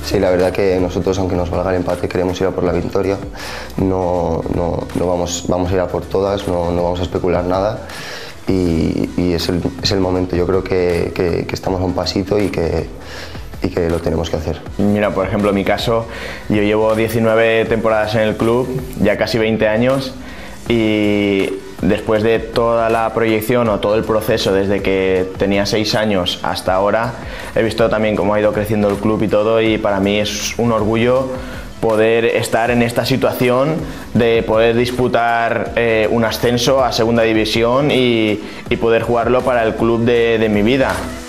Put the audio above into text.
Sí, la verdad que nosotros, aunque nos valga el empate, queremos ir a por la victoria. No vamos a ir a por todas, no vamos a especular nada y es el momento. Yo creo que estamos a un pasito y que lo tenemos que hacer. Mira, por ejemplo, en mi caso, yo llevo 19 temporadas en el club, ya casi 20 años, y después de toda la proyección o todo el proceso desde que tenía 6 años hasta ahora, he visto también cómo ha ido creciendo el club y todo, y para mí es un orgullo poder estar en esta situación de poder disputar un ascenso a segunda división y poder jugarlo para el club de mi vida.